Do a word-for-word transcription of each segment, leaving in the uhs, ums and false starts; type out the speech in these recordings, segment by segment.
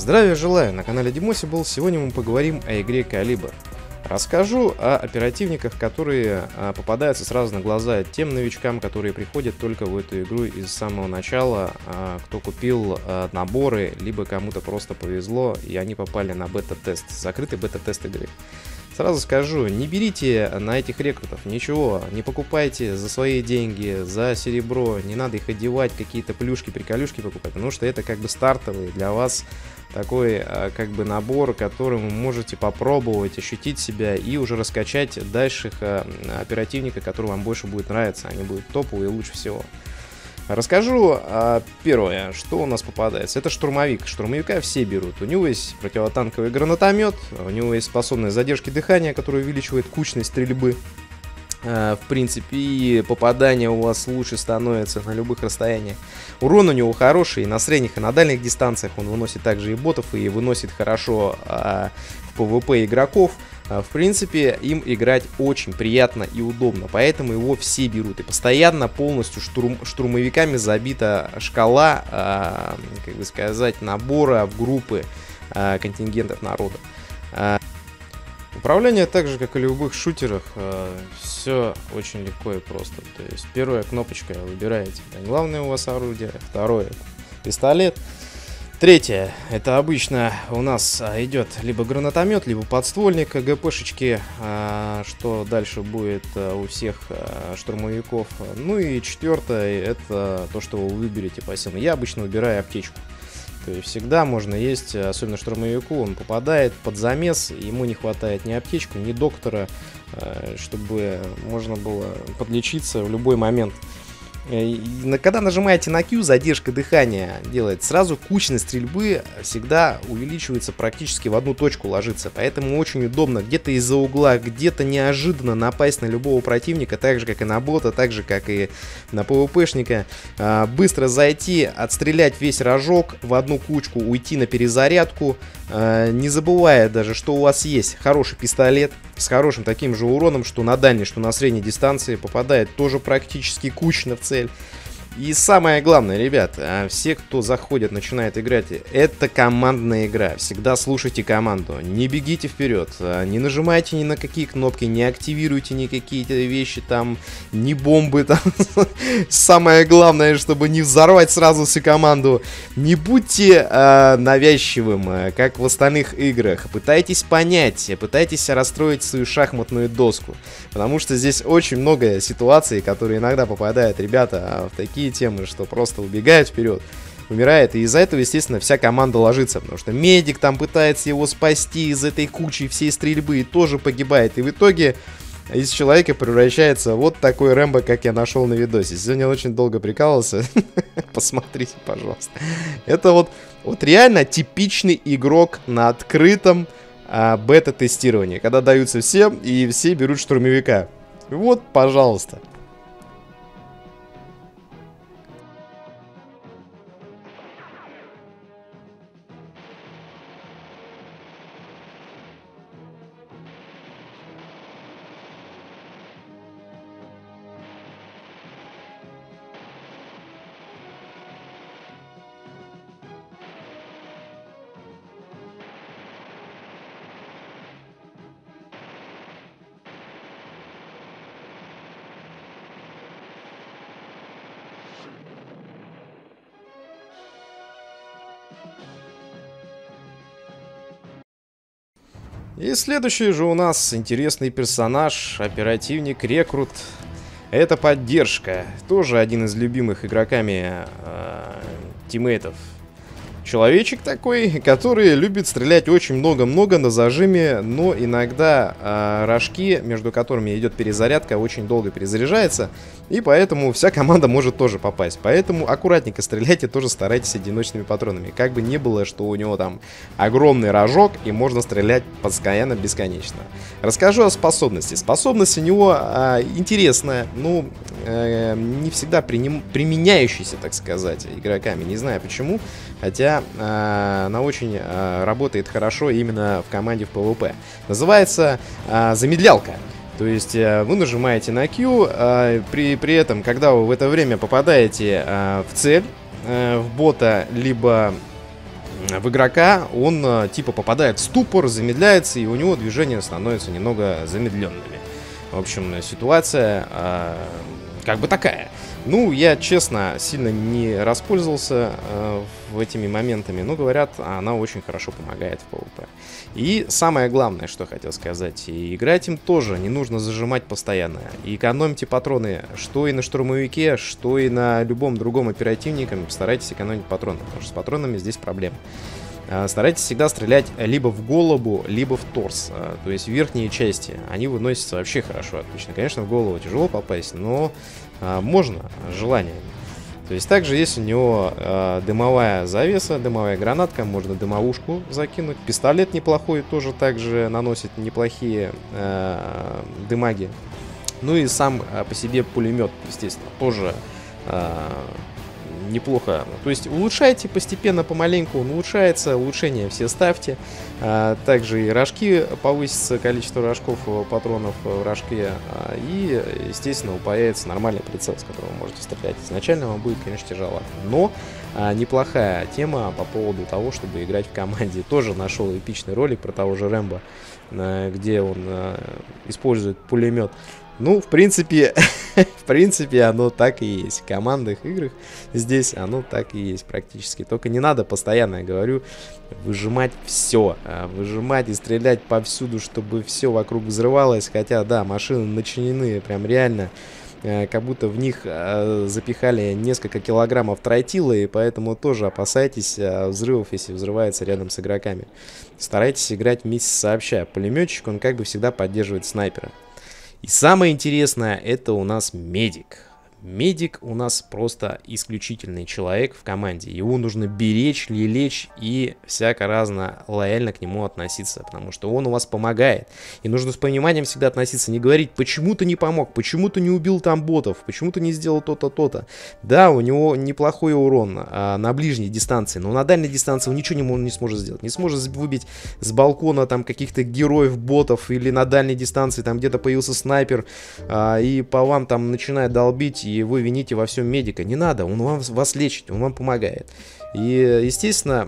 Здравия желаю, на канале Димосибл. Сегодня мы поговорим о игре Калибр. Расскажу о оперативниках, которые а, попадаются сразу на глаза тем новичкам, которые приходят только в эту игру из самого начала, а, кто купил а, наборы, либо кому-то просто повезло и они попали на бета-тест, закрытый бета-тест игры. Сразу скажу, не берите на этих рекрутов ничего, не покупайте за свои деньги, за серебро, не надо их одевать, какие-то плюшки-приколюшки покупать, потому что это как бы стартовый для вас такой как бы набор, которым вы можете попробовать, ощутить себя и уже раскачать дальше оперативника, который вам больше будет нравиться, они будут топовые и лучше всего. Расскажу а, первое, что у нас попадается. Это штурмовик. Штурмовика все берут. У него есть противотанковый гранатомет, у него есть способность задержки дыхания, которая увеличивает кучность стрельбы. А, в принципе, и попадание у вас лучше становится на любых расстояниях. Урон у него хороший и на средних, и на дальних дистанциях. Он выносит также и ботов, и выносит хорошо а, в пэ вэ пэ игроков. В принципе, им играть очень приятно и удобно, поэтому его все берут. И постоянно полностью штурм, штурмовиками забита шкала, э, как бы сказать, набора в группы э, контингентов народа. Э, управление так же, как и в любых шутерах, э, все очень легко и просто. То есть первая кнопочка выбираете. Главное у вас орудие, второе пистолет. Третье, это обычно у нас идет либо гранатомет, либо подствольник гэ пэ-шечки, что дальше будет у всех штурмовиков. Ну и четвертое, это то, что вы выберете пассивно. Я обычно выбираю аптечку. То есть всегда можно есть, особенно штурмовику, он попадает под замес, ему не хватает ни аптечку, ни доктора, чтобы можно было подлечиться в любой момент. И когда нажимаете на Q, задержка дыхания делает, сразу кучность стрельбы всегда увеличивается, практически в одну точку ложится. Поэтому очень удобно где-то из-за угла, где-то неожиданно напасть на любого противника, так же как и на бота, так же как и на пэ вэ пэ-шника. Быстро зайти, отстрелять весь рожок в одну кучку, уйти на перезарядку, не забывая даже, что у вас есть хороший пистолет с хорошим таким же уроном, что на дальней, что на средней дистанции, попадает тоже практически кучно в цель. И самое главное, ребят, все, кто заходит, начинает играть, это командная игра. Всегда слушайте команду, не бегите вперед, не нажимайте ни на какие кнопки, не активируйте никакие вещи, там, ни бомбы, там. Самое главное, чтобы не взорвать сразу всю команду. Не будьте э, навязчивым, как в остальных играх. Пытайтесь понять, пытайтесь расстроить свою шахматную доску. Потому что здесь очень много ситуаций, которые иногда попадают ребята в такие темы, что просто убегает вперед, умирает, и из-за этого, естественно, вся команда ложится, потому что медик там пытается его спасти из этой кучи всей стрельбы и тоже погибает, и в итоге из человека превращается вот такой Рэмбо, как я нашел на видосе. Сегодня очень долго прикалывался, посмотрите, пожалуйста. Это вот, вот реально типичный игрок на открытом а, бета-тестировании, когда даются всем, и все берут штурмовика. Вот, пожалуйста. И следующий же у нас интересный персонаж, оперативник, рекрут. Это поддержка. Тоже один из любимых игроками э, тиммейтов. Человечек такой, который любит стрелять очень много-много на зажиме, но иногда э, рожки, между которыми идет перезарядка, очень долго перезаряжается, и поэтому вся команда может тоже попасть. Поэтому аккуратненько стреляйте, тоже старайтесь одиночными патронами. Как бы не было, что у него там огромный рожок, и можно стрелять постоянно бесконечно. Расскажу о способности. Способность у него э, интересная, ну, э, не всегда приним, применяющаяся, так сказать, игроками. Не знаю почему, хотя э, она очень э, работает хорошо именно в команде в пэ вэ пэ. Называется э, замедлялка. То есть э, вы нажимаете на Q, э, при, при этом, когда вы в это время попадаете э, в цель, э, в бота, либо в игрока, он э, типа попадает в ступор, замедляется, и у него движения становятся немного замедленными. В общем, ситуация э, как бы такая. Ну, я, честно, сильно не распользовался э, этими моментами, но, говорят, она очень хорошо помогает в PvP. И самое главное, что хотел сказать, и играть им тоже не нужно зажимать постоянно. И экономьте патроны, что и на штурмовике, что и на любом другом оперативнике, старайтесь экономить патроны, потому что с патронами здесь проблема. Старайтесь всегда стрелять либо в голову, либо в торс, то есть верхние части, они выносятся вообще хорошо, отлично. Конечно, в голову тяжело попасть, но можно, желание. То есть также есть у него э, дымовая завеса, дымовая гранатка, можно дымовушку закинуть. Пистолет неплохой, тоже также наносит неплохие э, дымаги. Ну и сам э, по себе пулемет, естественно, тоже э, неплохо. То есть улучшайте постепенно, помаленьку, он улучшается, улучшения все ставьте. А, также и рожки, повысится количество рожков, патронов в рожке. А, и, естественно, упаяется нормальный прицел, с которого вы можете стрелять. Изначально вам будет, конечно, тяжело. Но а, неплохая тема по поводу того, чтобы играть в команде. Тоже нашел эпичный ролик про того же Рэмбо, а, где он а, использует пулемет. Ну, в принципе, в принципе, оно так и есть. В командных играх здесь оно так и есть практически. Только не надо постоянно, я говорю, выжимать все. Выжимать и стрелять повсюду, чтобы все вокруг взрывалось. Хотя, да, машины начинены прям реально, как будто в них запихали несколько килограммов тротила, и поэтому тоже опасайтесь взрывов, если взрывается рядом с игроками. Старайтесь играть вместе сообща. Пулеметчик, он как бы всегда поддерживает снайпера. И самое интересное, это у нас медик. Медик у нас просто исключительный человек в команде. Его нужно беречь, лелечь и всяко-разно лояльно к нему относиться, потому что он у вас помогает. И нужно с пониманием всегда относиться, не говорить, почему ты не помог, почему ты не убил там ботов, почему ты не сделал то-то, то-то. Да, у него неплохой урон а, на ближней дистанции, но на дальней дистанции он ничего не, не сможет сделать. Не сможет выбить с балкона там каких-то героев, ботов, или на дальней дистанции там где-то появился снайпер а, и по вам там начинает долбить, и вы вините во всем медика. Не надо, он вам, вас лечит, он вам помогает. И, естественно,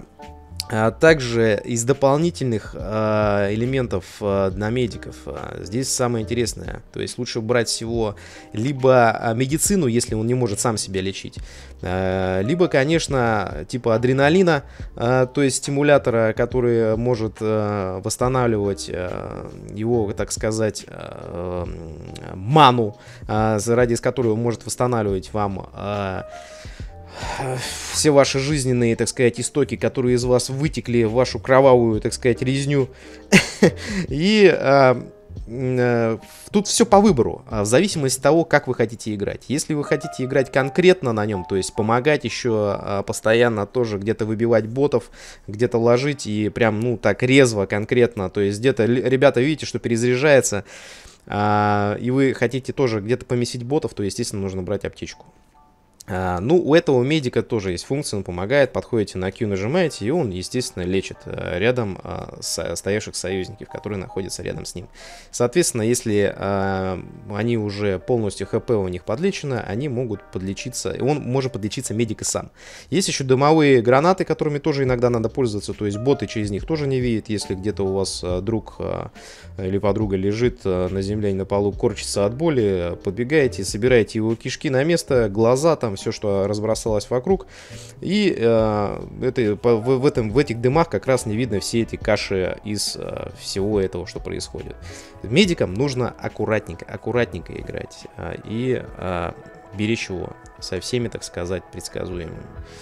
также из дополнительных э, элементов э, на медиков э, здесь самое интересное. То есть лучше брать всего либо медицину, если он не может сам себя лечить, э, либо, конечно, типа адреналина, э, то есть стимулятора, который может э, восстанавливать э, его, так сказать, э, ману, э, ради которой он может восстанавливать вам э, все ваши жизненные, так сказать, истоки, которые из вас вытекли в вашу кровавую, так сказать, резню. И а, а, тут все по выбору, в зависимости от того, как вы хотите играть. Если вы хотите играть конкретно на нем, то есть помогать еще а, постоянно тоже где-то выбивать ботов, где-то ложить и прям, ну, так резво, конкретно, то есть где-то, ребята, видите, что перезаряжается, а, и вы хотите тоже где-то помесить ботов, то, естественно, нужно брать аптечку. А, ну, у этого медика тоже есть функция, он помогает, подходите на Q, нажимаете, и он, естественно, лечит а, рядом а, со, стоявших союзников, которые находятся рядом с ним. Соответственно, если а, они уже полностью ХП у них подлечено, они могут подлечиться, и он может подлечиться медик и сам. Есть еще дымовые гранаты, которыми тоже иногда надо пользоваться, то есть боты через них тоже не видят, если где-то у вас а, друг а, или подруга лежит а, на земле и на полу, корчится от боли, подбегаете, собираете его кишки на место, глаза там, все, что разбросалось вокруг, и э, это, по, в, в, этом, в этих дымах как раз не видно все эти каши из э, всего этого, что происходит. Медикам нужно аккуратненько, аккуратненько играть э, и э, беречь его со всеми, так сказать, предсказуемыми.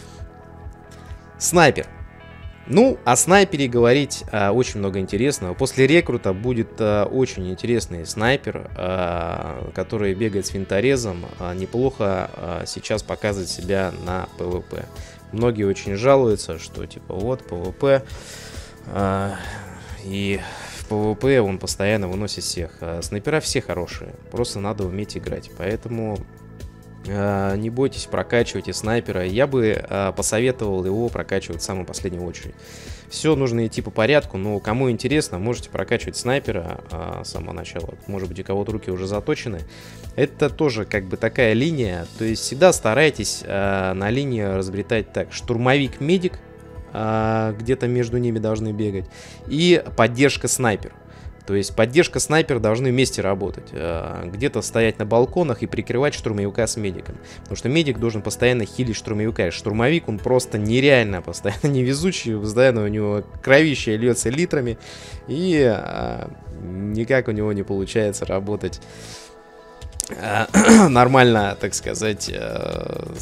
Снайпер. Ну, о снайпере говорить а, очень много интересного. После рекрута будет а, очень интересный снайпер, а, который бегает с винторезом. А, неплохо а, сейчас показывает себя на PvP. Многие очень жалуются, что типа вот PvP, а, и в PvP он постоянно выносит всех. А, снайпера все хорошие, просто надо уметь играть. Поэтому... не бойтесь, прокачивайте снайпера. Я бы а, посоветовал его прокачивать в самую последнюю очередь. Все нужно идти по порядку, но кому интересно, можете прокачивать снайпера а, с самого начала. Может быть, у кого-то руки уже заточены. Это тоже как бы такая линия. То есть всегда старайтесь а, на линии разобретать так: штурмовик-медик, а, где-то между ними должны бегать, и поддержка снайпер. То есть поддержка снайпер должны вместе работать. А, где-то стоять на балконах и прикрывать штурмовика с медиком. Потому что медик должен постоянно хилить штурмовика. И штурмовик, он просто нереально постоянно невезучий. Постоянно у него кровище льется литрами. И а, никак у него не получается работать а, нормально, так сказать, а,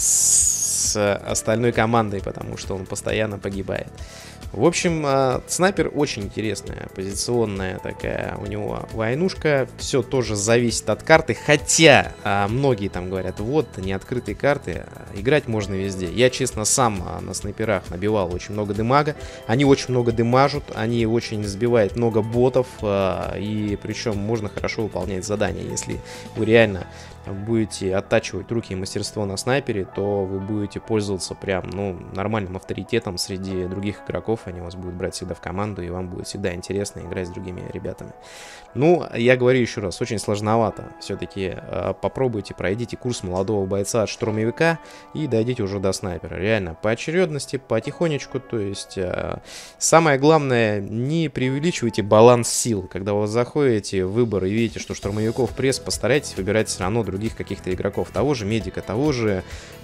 с остальной командой. Потому что он постоянно погибает. В общем, э, снайпер очень интересная, позиционная такая у него войнушка. Все тоже зависит от карты. Хотя э, многие там говорят, вот, не открытые карты, играть можно везде. Я, честно, сам э, на снайперах набивал очень много дымага. Они очень много дымажут, они очень сбивают много ботов. Э, и причем можно хорошо выполнять задания. Если вы реально будете оттачивать руки и мастерство на снайпере, то вы будете пользоваться прям, ну, нормальным авторитетом среди других игроков. Они вас будут брать всегда в команду, и вам будет всегда интересно играть с другими ребятами. Ну, я говорю еще раз, очень сложновато. Все-таки э, попробуйте, пройдите курс молодого бойца от штурмовика и дойдите уже до снайпера. Реально, по очередности, потихонечку. То есть, э, самое главное, не преувеличивайте баланс сил. Когда вы заходите в выбор и видите, что штурмовиков пресс, постарайтесь выбирать все равно других каких-то игроков. Того же медика, того же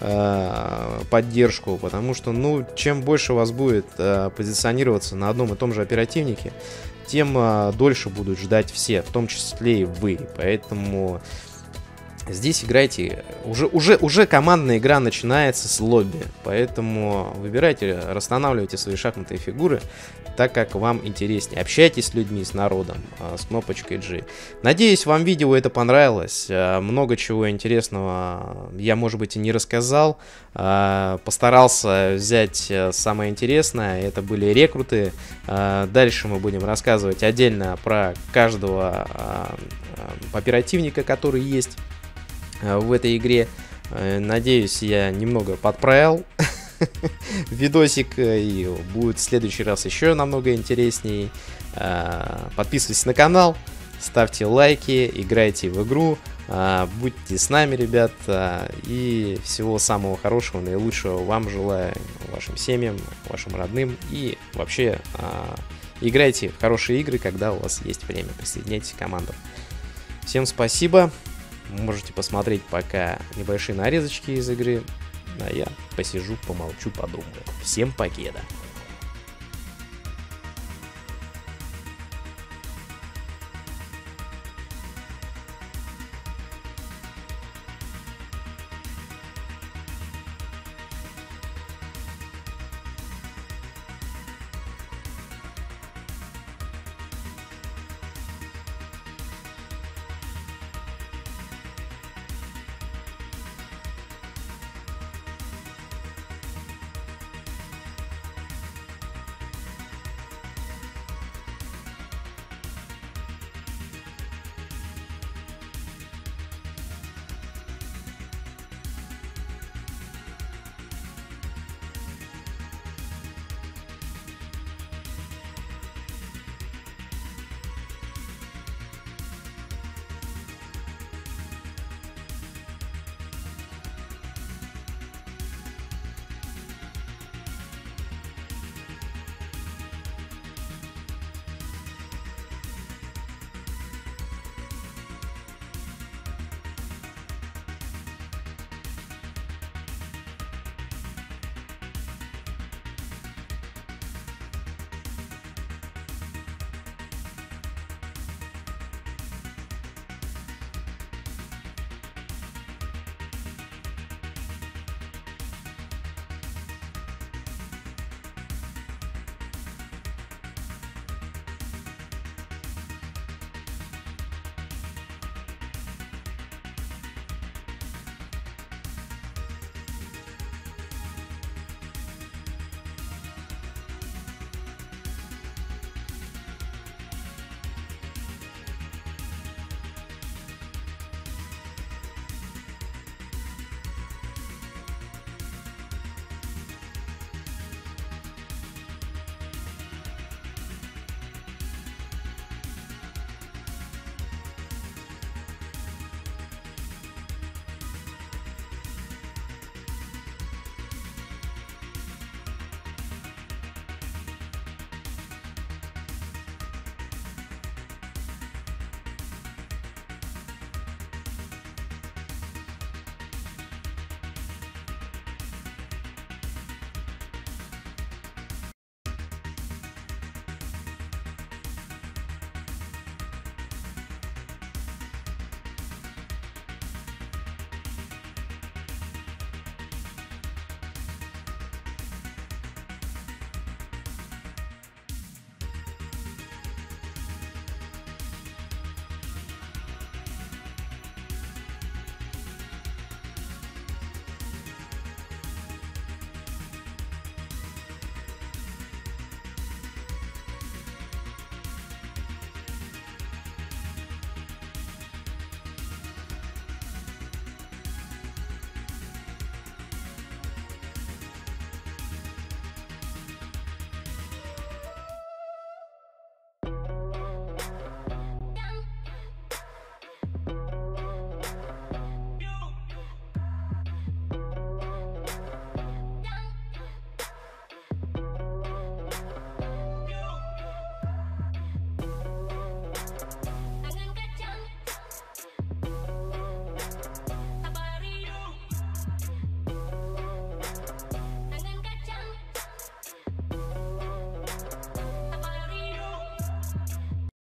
э, поддержку. Потому что, ну, чем больше у вас будет э, позиционироваться на одном и том же оперативнике, тем а, дольше будут ждать все, в том числе и вы. Поэтому здесь играйте. Уже, уже, уже командная игра начинается с лобби. Поэтому выбирайте, расстанавливайте свои шахматные фигуры так, как вам интереснее. Общайтесь с людьми, с народом, а, с кнопочкой G. Надеюсь, вам видео это понравилось. А, много чего интересного я, может быть, и не рассказал. А, постарался взять самое интересное. Это были рекруты. А, дальше мы будем рассказывать отдельно про каждого а, а, оперативника, который есть в этой игре. Надеюсь, я немного подправил видосик, и будет в следующий раз еще намного интересней. Подписывайтесь на канал, ставьте лайки, играйте в игру, будьте с нами, ребят, и всего самого хорошего, наилучшего вам желаю, вашим семьям, вашим родным, и вообще играйте в хорошие игры, когда у вас есть время, присоединяйтесь к командам. Всем спасибо. Можете посмотреть пока небольшие нарезочки из игры. А я посижу, помолчу, подумаю. Всем покеда.